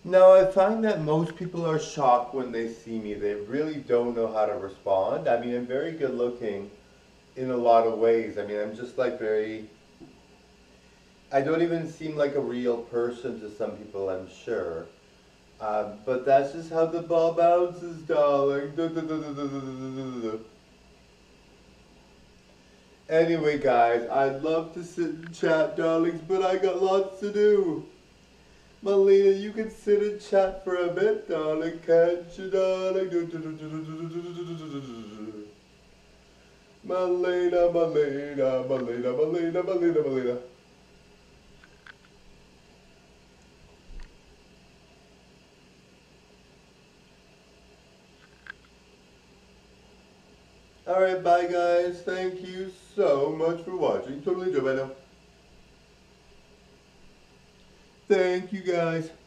Now, I find that most people are shocked when they see me. They really don't know how to respond. I mean, I'm very good looking in a lot of ways. I mean, I'm just like very. I don't even seem like a real person to some people, I'm sure. But that's just how the ball bounces, darling. Anyway, guys, I'd love to sit and chat, darlings, but I got lots to do. Melina, you can sit and chat for a bit, darling, can't you, darling? Melina, Melina, Melina, Melina, Melina, Melina. Alright, bye guys. Thank you so much for watching. Totally do, I know. Thank you guys.